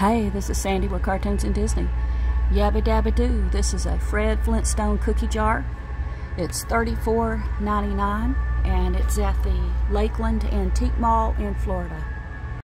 Hey, this is Sandy with Cartoons and Disney. Yabba dabba doo. This is a Fred Flintstone cookie jar. It's $34.99 and it's at the Lakeland Antique Mall in Florida.